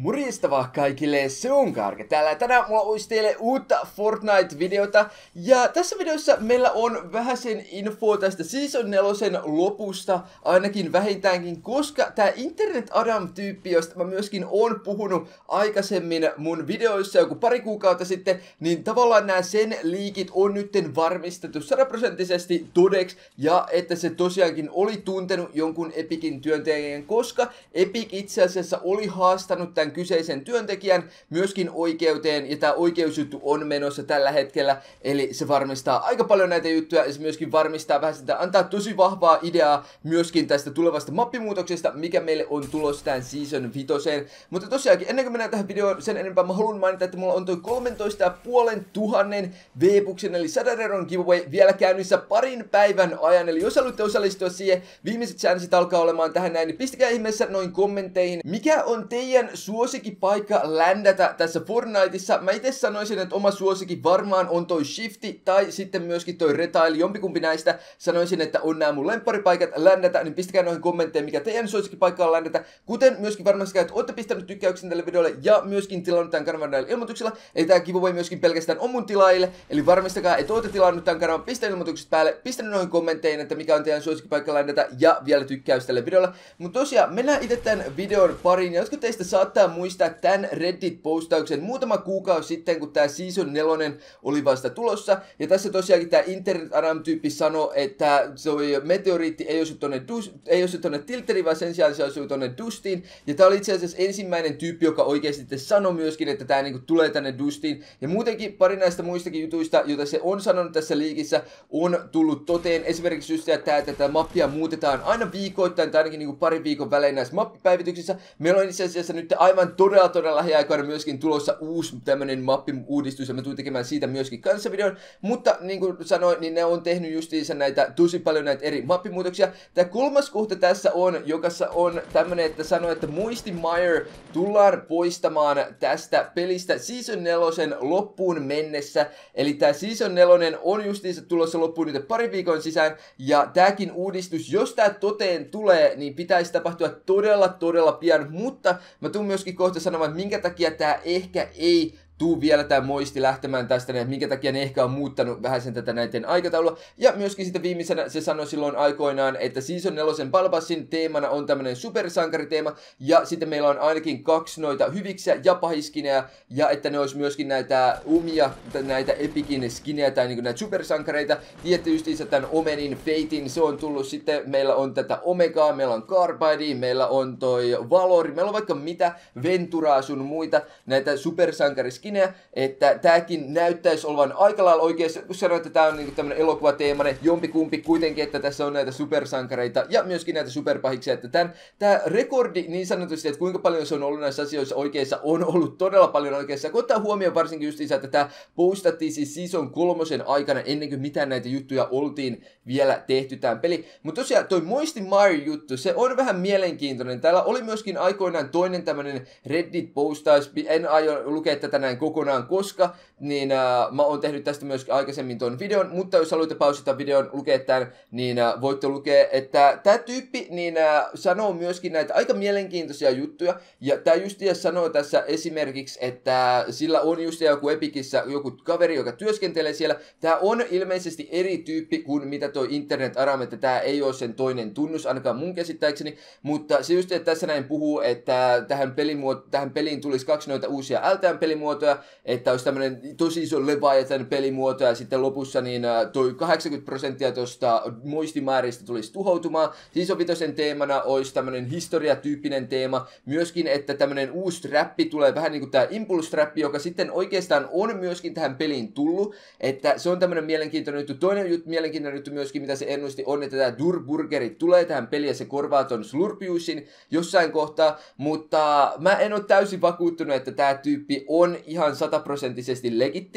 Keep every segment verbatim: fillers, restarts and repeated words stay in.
Morjesta vaan kaikille, se on Karke täällä. Tänään mulla olisi teille uutta Fortnite-videota. Ja tässä videossa meillä on vähän sen info tästä Season nelosen lopusta, ainakin vähintäänkin, koska tää Internet Adam-tyyppi, josta mä myöskin oon puhunut aikaisemmin mun videoissa joku pari kuukautta sitten, niin tavallaan nämä sen liikit on nytten varmistettu sataprosenttisesti todeksi, ja että se tosiaankin oli tuntenut jonkun Epicin työntekijän, koska Epic itse asiassa oli haastanut tämän kyseisen työntekijän myöskin oikeuteen, ja tämä oikeusjuttu on menossa tällä hetkellä, eli se varmistaa aika paljon näitä juttuja, ja se myöskin varmistaa vähän sitä, antaa tosi vahvaa ideaa myöskin tästä tulevasta mappimuutoksesta, mikä meille on tulossa tämän Season vitoseen. Mutta tosiaankin, ennen kuin mennään tähän videoon sen enempää, mä haluan mainita, että mulla on toi kolmetoista pilkku viisi tuhannen V-buksen, eli sadan euron giveaway vielä käynnissä parin päivän ajan, eli jos haluatte osallistua siihen, viimeiset chanssit alkaa olemaan tähän näin, niin pistäkää ihmeessä noin kommentteihin, mikä on teidän suosikkipaikka ländätä tässä Fortniteissa. Mä itse sanoisin, että oma suosikki varmaan on toi Shifty tai sitten myöskin toi Retail, jompikumpi näistä. Sanoisin, että on nämä mun lempparipaikat ländätä, niin pistäkää noihin kommentteihin, mikä teidän suosikkipaikka on ländätä. Kuten myöskin varmasti että ootte pistänyt tykkäyksen tälle videolle ja myöskin tilannut tämän kanavan näillä ilmoituksilla. Eli tää giveaway myöskin pelkästään on mun tilaajille, eli varmistakaa, että ootte tilannut tämän kanavan, pistänyt ilmoitukset päälle, pistänyt noihin kommentteihin, että mikä on teidän suosikkipaikka ländätä ja vielä tykkäys tälle videolle. Mutta tosiaan, mennään itse tämän videon pariin, ja jotkut teistä saattaa muistaa tämän Reddit-postauksen muutama kuukausi sitten, kun tämä Season nelonen oli vasta tulossa, ja tässä tosiaankin tämä Internet Adam-tyyppi sanoi, että se meteoriitti ei osu tonne, ei osu tonne Tilteriin, vaan sen sijaan se osuu tonne Dustiin, ja tämä oli itse asiassa ensimmäinen tyyppi, joka oikeasti sanoi myöskin, että tämä niinku tulee tänne Dustiin, ja muutenkin pari näistä muistakin jutuista, joita se on sanonut tässä liikissä, on tullut toteen, esimerkiksi just tämä, että tätä mappia muutetaan aina viikoittain, tai ainakin niinku pari viikon välein näissä mappipäivityksissä. Meillä on itse asiassa nyt aivan todella todella lähiaikoina myöskin tulossa uusi tämmönen mappi-uudistus, ja mä tuun tekemään siitä myöskin kanssa videon, mutta niin kuin sanoin, niin ne on tehnyt justiinsa näitä tosi paljon näitä eri mappimuutoksia. Tää kolmas kohta tässä on, jokassa on tämmönen, että sanoo, että Moisty Mire tullaan poistamaan tästä pelistä Season nelosen loppuun mennessä, eli tää Season nelonen on justiinsa tulossa loppuun nyt pari viikon sisään, ja tääkin uudistus, jos tää toteen tulee, niin pitäisi tapahtua todella todella pian, mutta mä tuun myöskin kohta sanomaan, että minkä takia tää ehkä ei tuu vielä tää Moisty lähtemään tästä, että minkä takia ne ehkä on muuttanut vähän sen tätä näiden aikataulua. Ja myöskin sitten viimeisenä se sanoi silloin aikoinaan, että Season nelosen Balbassin teemana on tämmönen supersankariteema, ja sitten meillä on ainakin kaksi noita hyviksiä ja pahiskinejä, ja että ne olisi myöskin näitä umia, näitä Epicin skinejä tai niinku näitä supersankareita. Tiedätte justiinsa tämän Omenin, Fatein, se on tullut sitten, meillä on tätä Omegaa, meillä on Carbide, meillä on toi Valori, meillä on vaikka mitä, Venturaa sun muita, näitä supersankariskinejä. Että tääkin näyttäisi olevan aika lailla oikeassa, kun sanoin, että tää on niinku tämmönen elokuvateemainen, jompikumpi kuitenkin, että tässä on näitä supersankareita ja myöskin näitä superpahiksia, että tän, tää rekordi niin sanotusti, että kuinka paljon se on ollut näissä asioissa oikeassa, on ollut todella paljon oikeassa, kun ottaa huomioon varsinkin justiinsa, että tää postattiin siis Season kolmosen aikana ennen kuin mitään näitä juttuja oltiin vielä tehty tämän peli. Mutta tosiaan toi Moisty Mire juttu, se on vähän mielenkiintoinen. Täällä oli myöskin aikoinaan toinen tämmönen Reddit-postaus, en aio lukea tätä näin kokonaan, koska niin äh, mä oon tehnyt tästä myös aikaisemmin ton videon, mutta jos haluatte pausata videon, lukea tämän, niin äh, voitte lukea, että tää tyyppi niin äh, sanoo myöskin näitä aika mielenkiintoisia juttuja, ja tää justia sanoo tässä esimerkiksi, että sillä on just joku Epicissä joku kaveri, joka työskentelee siellä. Tää on ilmeisesti eri tyyppi kuin mitä toi Internet Adam, että tää ei ole sen toinen tunnus, ainakaan mun käsittääkseni, mutta se just, että tässä näin puhuu, että tähän, pelimuot- tähän peliin tulisi kaksi noita uusia L T M-pelimuotoja, että olisi tämmönen tosi iso Leviathan pelimuoto, ja sitten lopussa niin toi kahdeksankymmentä prosenttia tosta Moisty Miresta tulisi tuhoutumaan. Season vitosen teemana olisi tämmönen historiatyyppinen teema, myöskin, että tämmönen uusi trappi tulee vähän niinku tää Impulse-trappi, joka sitten oikeastaan on myöskin tähän peliin tullut, että se on tämmönen mielenkiintoinen juttu. Toinen juttu, mielenkiintoinen juttu myöskin, mitä se ennusti, on, että tää Durburgeri tulee tähän peliin, ja se korvaa ton Slurpiusin jossain kohtaa, mutta mä en ole täysin vakuuttunut, että tää tyyppi on ihan sataprosenttisesti legitti,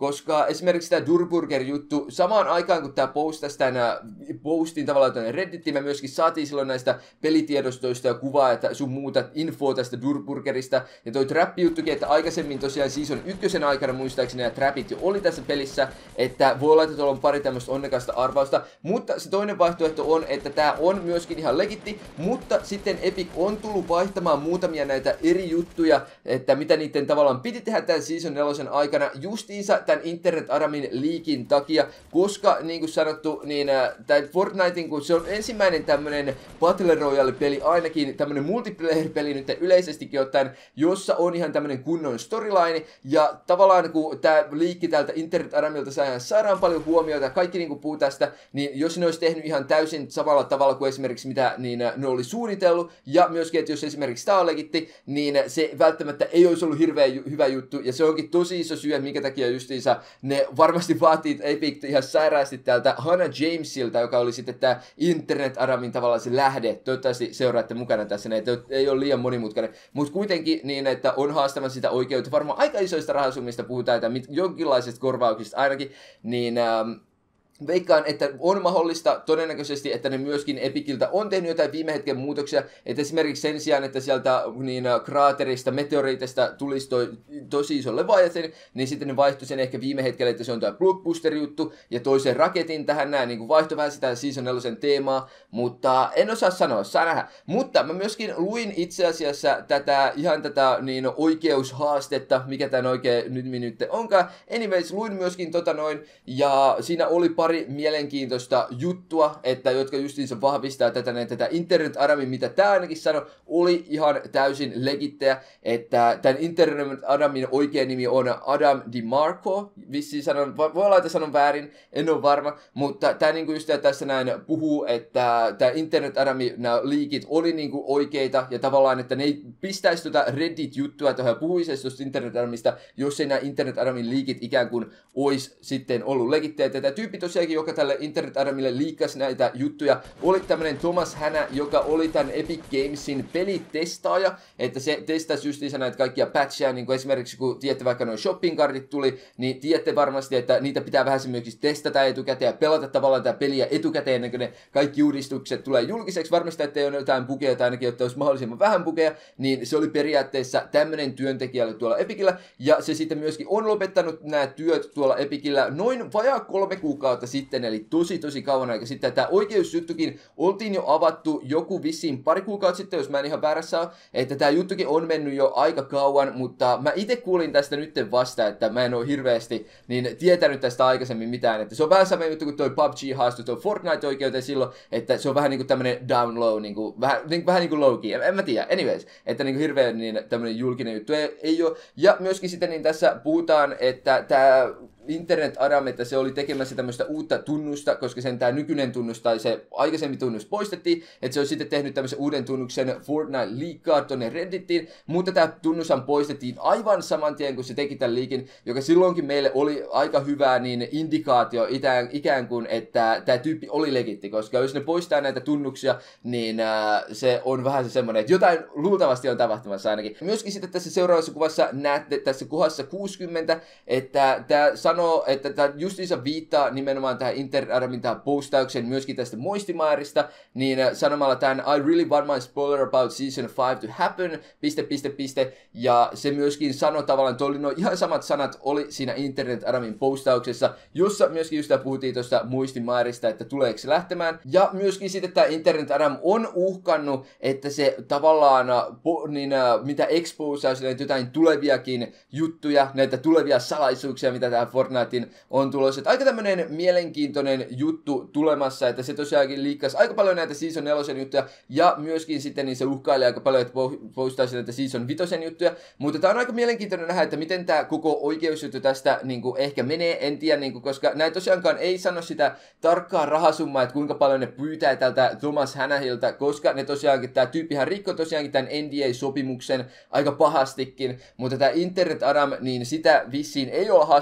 koska esimerkiksi tämä Durburger-juttu, samaan aikaan kun tämä postasi tämän postin tavallaan tuonne Reddittiin, me myöskin saatiin silloin näistä pelitiedostoista ja kuvaa, että sun muuta infoa tästä Durburgerista, ja toi trap-juttukin, että aikaisemmin tosiaan season ykkösen aikana muistaakseni nämä trappit jo oli tässä pelissä, että voi olla, että tuolla on pari tämmöistä onnekasta arvausta, mutta se toinen vaihtoehto on, että tämä on myöskin ihan legitti, mutta sitten Epic on tullut vaihtamaan muutamia näitä eri juttuja, että mitä niiden tavallaan piti tehdä tämän season nelosen aikana justiinsa tämän Internet Adamin liikin takia, koska niin kuin sanottu, niin tämä Fortnitein, kun se on ensimmäinen tämmönen Battle Royale-peli, ainakin tämmönen multiplayer-peli nyt yleisestikin ottaen, jossa on ihan tämmönen kunnon storyline, ja tavallaan kun tämä liikki täältä Internet Adamilta saadaan paljon huomiota, kaikki niin kuin puhuu tästä, niin jos ne olisi tehnyt ihan täysin samalla tavalla kuin esimerkiksi mitä niin ne oli suunnitellut, ja myöskin, että jos esimerkiksi tämä on legitti, niin se välttämättä ei olisi ollut hirveän ju- hyvä juttu, ja se onkin tosi iso syy, minkä takia justiinsa ne varmasti vaatii Epic ihan sairaasti täältä Hannah Jamesilta, joka oli sitten tämä Internet Adamin tavallaan se lähde. Toivottavasti seuraatte mukana tässä, ne ei ole liian monimutkainen, mutta kuitenkin niin, että on haastamassa sitä oikeutta. Varmaan aika isoista rahasummista puhutaan, että mit, jonkinlaisista korvauksista ainakin, niin ähm, veikkaan, että on mahdollista todennäköisesti, että ne myöskin Epiciltä on tehnyt jotain viime hetken muutoksia, että esimerkiksi sen sijaan, että sieltä niin, kraaterista, meteoriitista tulisi toi, tosi iso leviathan, niin sitten ne vaihtoi sen ehkä viime hetkellä, että se on tuo blockbuster-juttu, ja toisen raketin tähän näin, niin vaihtoi vähän sitä season nelosen teemaa, mutta en osaa sanoa, saa nähdä. Mutta mä myöskin luin itse asiassa tätä, ihan tätä niin oikeushaastetta, mikä tämän oikein nyt nyt onkaan. Anyways, luin myöskin tota noin, ja siinä oli pari mielenkiintoista juttua, että jotka justiinsa vahvistaa tätä, näin, tätä Internet Adamin, mitä tää ainakin sanoi, oli ihan täysin legittejä, että tämän Internet Adamin oikea nimi on Adam DiMarco, vissiin sanon, voi olla, että sanon väärin, en ole varma, mutta tää niinku just tässä näin puhuu, että tää Internet Adamin nämä liikit oli niinku oikeita, ja tavallaan, että ne ei pistäisi tuota Reddit-juttua tuohon puhuisesta tuosta Internet Adamista, jos ei nämä Internet Adamin liikit ikään kuin olisi sitten ollut legittejä. Tämä tyyppi tosiaankin, joka tälle Internet Adamille liikkasi näitä juttuja, oli tämmönen Thomas Hanna, joka oli tämän Epic Gamesin pelitestaaja, että se testasi justiinsa näitä kaikkia patcheja, niin kuin esimerkiksi kun tiedätte vaikka noin shopping-kartit tuli, niin tiedätte varmasti, että niitä pitää vähän myös testata etukäteen ja pelata tavallaan tätä peliä etukäteen ennen kuin ne kaikki uudistukset tulee julkiseksi, varmistaa, että ei ole jotain bugeja tai ainakin, että olisi mahdollisimman vähän bugeja, niin se oli periaatteessa tämmönen työntekijälle tuolla Epicillä, ja se sitten myöskin on lopettanut nämä työt tuolla Epicillä noin vajaa kolme kuukautta sitten, eli tosi tosi kauan aika sitten. Tämä oikeusjuttukin oltiin jo avattu joku vissiin pari kuukautta sitten, jos mä en ihan väärässä ole, että tämä juttukin on mennyt jo aika kauan, mutta mä itse kuulin tästä nytten vasta, että mä en ole hirveästi niin tietänyt tästä aikaisemmin mitään, että se on vähän sama juttu kuin toi P U B G haastui tuo Fortnite-oikeuteen silloin, että se on vähän niinku tämmönen down low, niinku, vähän, niinku, vähän niinku low-key, en, en mä tiedä, anyways, että niinku hirveän niin tämmönen julkinen juttu ei, ei ole, ja myöskin sitten niin tässä puhutaan, että tää Internet Adam, että se oli tekemässä tämmöistä uutta tunnusta, koska sen tämä nykyinen tunnus tai se aikaisemmin tunnus poistettiin, että se on sitten tehnyt tämmöisen uuden tunnuksen Fortnite League tonne Reddittiin, mutta tämä tunnushan poistettiin aivan saman tien, kun se teki tämän liikin, joka silloinkin meille oli aika hyvä niin indikaatio itään, ikään kuin, että tämä tyyppi oli legitti, koska jos ne poistaa näitä tunnuksia, niin äh, se on vähän se semmoinen, että jotain luultavasti on tapahtumassa ainakin. Myöskin sitten tässä seuraavassa kuvassa näette tässä kohdassa kuusikymmentä, että tämä sanoo, että tämä justiinsa viittaa nimenomaan tähän Internet Adamin tähän postaukseen myöskin tästä muistimaarista, niin sanomalla tämän I really want my spoiler about season five to happen, piste, piste, piste, ja se myöskin sanoi tavallaan, että oli no ihan samat sanat oli siinä Internet Adamin postauksessa, jossa myöskin just puhuttiin tuosta muistimaarista, että tuleeko se lähtemään, ja myöskin sitten tämä Internet Adam on uhkannut, että se tavallaan, niin mitä exposaa näitä jotain tuleviakin juttuja, näitä tulevia salaisuuksia, mitä tämä Fortnitein on tulossa. Että aika tämmönen mielenkiintoinen juttu tulemassa, että se tosiaankin liikkasi aika paljon näitä Season nelosen juttuja, ja myöskin sitten niin se uhkailee aika paljon, että postaisi näitä Season vitosen juttuja, mutta tää on aika mielenkiintoinen nähdä, että miten tää koko oikeusjuttu tästä niin kuin ehkä menee, en tiedä, niin kuin, koska näin tosiaankaan ei sano sitä tarkkaa rahasummaa, että kuinka paljon ne pyytää tältä Thomas Hannahilta, koska ne tosiaankin, tää tyyppihän rikkoi tosiaankin tämän N D A-sopimuksen aika pahastikin, mutta tää Internet Adam, niin sitä vissiin ei ole haastamassa oikeutta,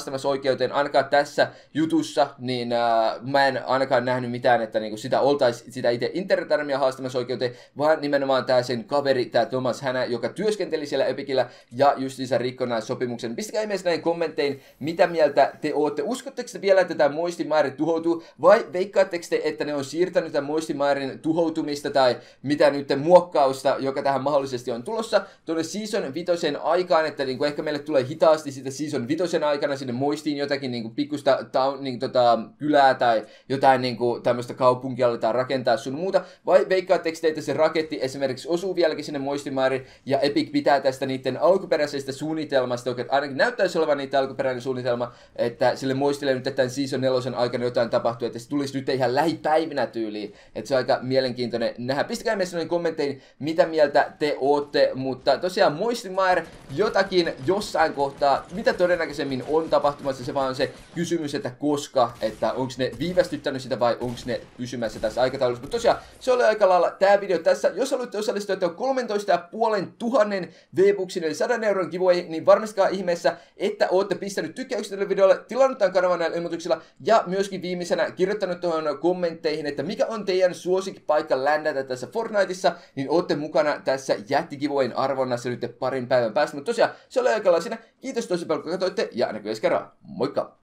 päästöoikeuteen ainakaan tässä jutussa, niin äh, mä en ainakaan nähnyt mitään, että niinku sitä oltaisi sitä itse internetarmia haastamassa oikeuteen, vaan nimenomaan tää sen kaveri, tää Thomas Hänä, joka työskenteli siellä Epicillä ja justiinsa rikkoi näin sopimuksen. Pistäkää ihmeessä näin kommenttein, mitä mieltä te ootte. Uskotteko te vielä, että tämä muistimäärin tuhoutuu, vai veikkaatteko te, että ne on siirtänyt tämän muistimäärin tuhoutumista tai mitä nyt muokkausta, joka tähän mahdollisesti on tulossa tuonne Season vitosen aikaan, että niinku ehkä meille tulee hitaasti sitä Season vitosen aikana sinne muistiin jotakin niinku pikkusta town, niinku tota, kylää tai jotain niinku tämmöistä kaupunkia aletaan rakentaa sun muuta, vai veikkaatteko te, että se raketti esimerkiksi osuu vieläkin sinne muistimäärin ja Epic pitää tästä niiden alkuperäisestä suunnitelmasta, joka ainakin näyttäisi olevan niitä alkuperäinen suunnitelma, että sille muistille nyt tämän Season nelosen aikana jotain tapahtuu, että se tulisi nyt ihan lähipäivinä tyyliin, että se on aika mielenkiintoinen nähdä. Pistäkää meissä noin kommentteihin, mitä mieltä te ootte, mutta tosiaan muistimäärä jotakin jossain kohtaa, mitä todennäköisemmin on tapahtumassa, se vaan on se kysymys, että koska, että onko ne viivästyttänyt sitä vai onko ne pysymässä tässä aikataulussa. Mutta tosiaan, se oli aika lailla tää video tässä. Jos haluatte osallistua, että on kolmetoista pilkku viisi tuhannen V-Bucksin eli sadan euron giveaway, niin varmistakaa ihmeessä, että ootte pistänyt tykkäykset tälle videolle, tilannut tämän kanavan näillä ilmoituksilla ja myöskin viimeisenä kirjoittanut tuohon kommentteihin, että mikä on teidän suosikkipaikka ländätä tässä Fortniteissa, niin ootte mukana tässä jättigiveawayn arvonnassa nyt parin päivän päästä. Mutta tosiaan, se oli aika lailla siinä. Kiitos tosi paljon, kun katsoitte ja näkyy ensi kerralla. Moikka!